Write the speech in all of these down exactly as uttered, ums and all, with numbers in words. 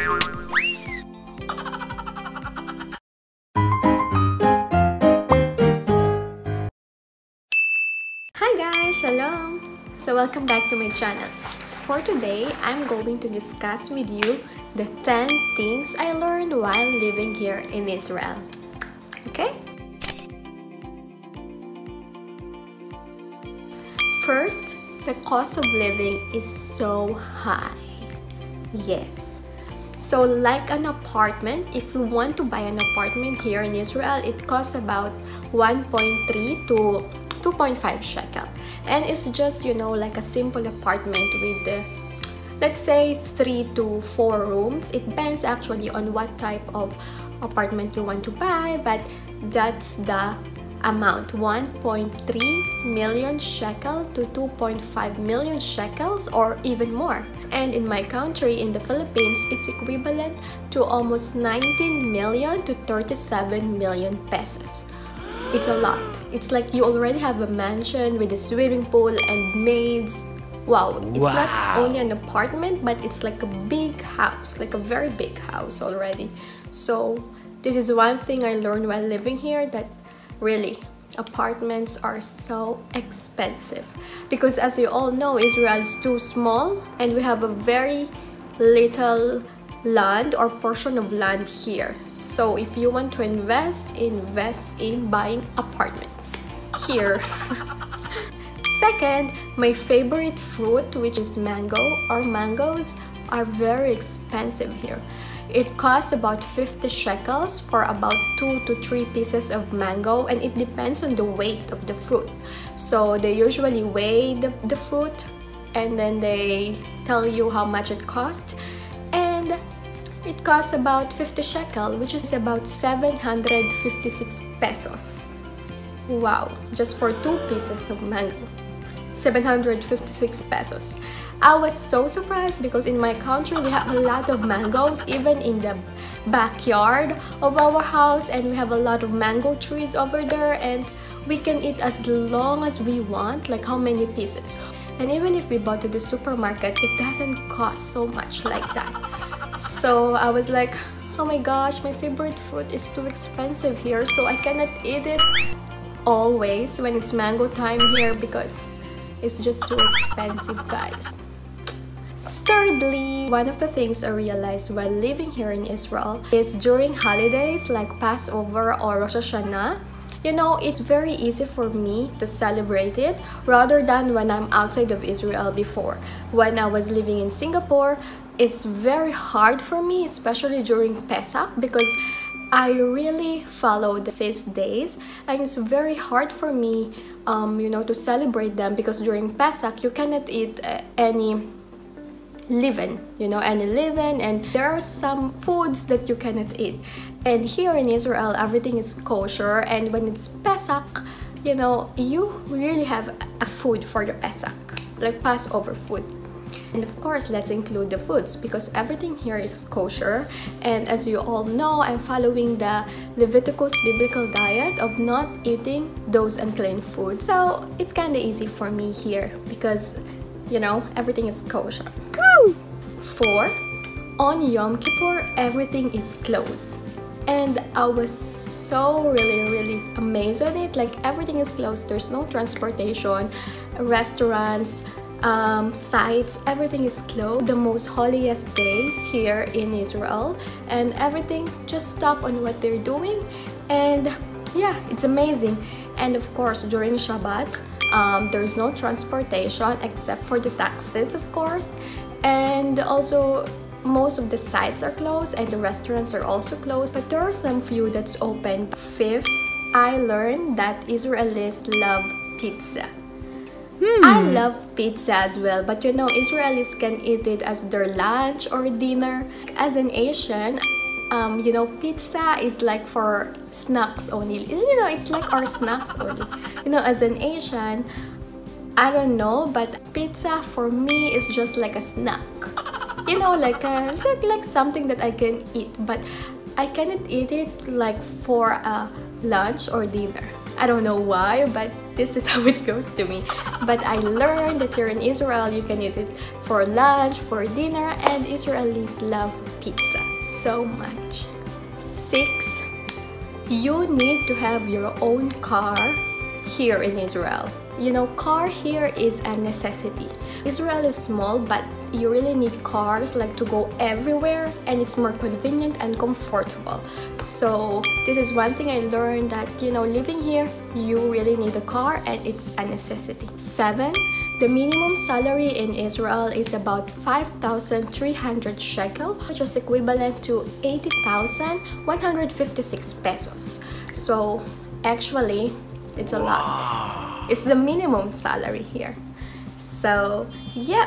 Hi guys, shalom! So welcome back to my channel. So for today, I'm going to discuss with you the ten things I learned while living here in Israel. Okay? First, the cost of living is so high. Yes. So like an apartment, if you want to buy an apartment here in Israel, it costs about one point three to two point five shekel, and it's just, you know, like a simple apartment with uh, let's say three to four rooms. It depends actually on what type of apartment you want to buy, but that's the amount, one point three million shekel to two point five million shekels, or even more. And in my country, in the Philippines, it's equivalent to almost nineteen million to thirty-seven million pesos. It's a lot. It's like you already have a mansion with a swimming pool and maids. Wow, it's wow. Not only an apartment, but it's like a big house, like a very big house already. So this is one thing I learned while living here, that really apartments are so expensive. Because as you all know, Israel is too small and we have a very little land or portion of land here. So if you want to invest, invest in buying apartments here. Second, my favorite fruit, which is mango, or mangoes, are very expensive here. It costs about fifty shekels for about two to three pieces of mango, and it depends on the weight of the fruit. So they usually weigh the, the fruit and then they tell you how much it costs. And it costs about fifty shekel, which is about seven hundred fifty-six pesos. Wow, just for two pieces of mango. seven hundred fifty-six pesos. I was so surprised because in my country we have a lot of mangoes, even in the backyard of our house, and we have a lot of mango trees over there, and we can eat as long as we want, like how many pieces. And even if we bought to the supermarket, it doesn't cost so much like that. So I was like, oh my gosh, my favorite fruit is too expensive here, so I cannot eat it always when it's mango time here because it's just too expensive, guys. Thirdly, one of the things I realized while living here in Israel is during holidays like Passover or Rosh Hashanah, you know, it's very easy for me to celebrate it rather than when I'm outside of Israel before. When I was living in Singapore, it's very hard for me, especially during Pesach, because I really follow the feast days, and it's very hard for me, um, you know, to celebrate them because during Pesach you cannot eat uh, any leaven, you know, any leaven, and there are some foods that you cannot eat. And here in Israel, everything is kosher, and when it's Pesach, you know, you really have a food for the Pesach, like Passover food. And of course, let's include the foods because everything here is kosher. And as you all know, I'm following the Leviticus biblical diet of not eating those unclean foods. So it's kind of easy for me here because, you know, everything is kosher. Woo! Four, on Yom Kippur, everything is closed. And I was so really, really amazed at it. Like everything is closed. There's no transportation, restaurants, Um, sites, everything is closed. The most holiest day here in Israel, and everything just stop on what they're doing, and yeah, it's amazing. And of course, during Shabbat, um, there's no transportation except for the taxis, of course, and also most of the sites are closed and the restaurants are also closed, but there are some few that's open. Fifth, I learned that Israelis love pizza. Hmm. I love pizza as well, but you know, Israelis can eat it as their lunch or dinner. As an Asian, um, you know, pizza is like for snacks only. You know, it's like our snacks only. You know, as an Asian, I don't know, but pizza for me is just like a snack. You know, like a, like, like something that I can eat, but I cannot eat it like for a lunch or dinner. I don't know why, but this is how it goes to me. But I learned that here in Israel, you can eat it for lunch, for dinner, and Israelis love pizza so much. Six, you need to have your own car here in Israel. You know, car here is a necessity. Israel is small, but you really need cars like to go everywhere, and it's more convenient and comfortable. So this is one thing I learned, that you know, living here, you really need a car and it's a necessity. Seven, the minimum salary in Israel is about five thousand three hundred shekel, which is equivalent to eighty thousand one hundred fifty-six pesos. So actually, it's a lot. It's the minimum salary here. So yep,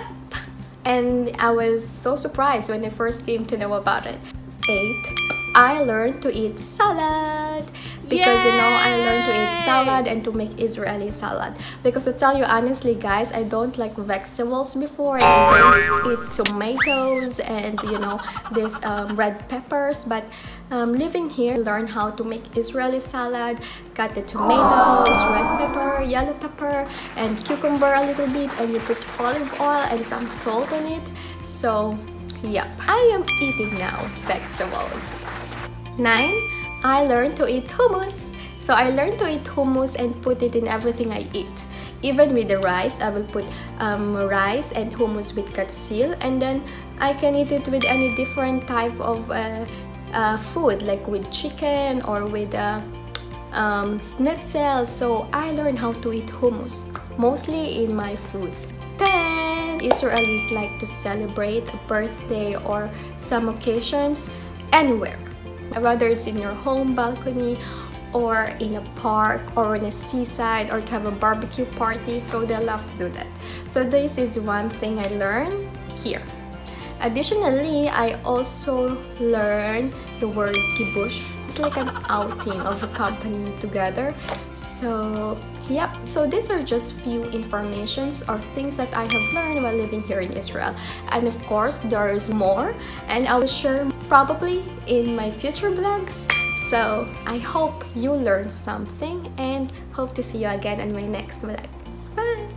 and I was so surprised when I first came to know about it. Eight, I learned to eat salad, because Yay! You know, I learned to eat salad and to make Israeli salad. Because to tell you honestly guys, I don't like vegetables before, and I don't eat tomatoes and you know, this um, red peppers. But um, living here, learn how to make Israeli salad. Got the tomatoes, red pepper, yellow pepper, and cucumber a little bit, and you put olive oil and some salt on it. So yep, I am eating now vegetables. Nine, I learned to eat hummus. So I learned to eat hummus and put it in everything I eat. Even with the rice, I will put um, rice and hummus with katsil, and then I can eat it with any different type of uh, uh, food, like with chicken or with uh, um, schnitzel. So I learned how to eat hummus, mostly in my foods. ten, Israelis like to celebrate a birthday or some occasions anywhere. Whether it's in your home balcony or in a park or in a seaside, or to have a barbecue party, so they love to do that. So this is one thing I learned here. Additionally, I also learned the word kibush. It's like an outing of a company together. So yep, so these are just few informations or things that I have learned while living here in Israel. And of course, there's more, and I will share probably in my future vlogs. So I hope you learned something, and hope to see you again in my next vlog. Bye!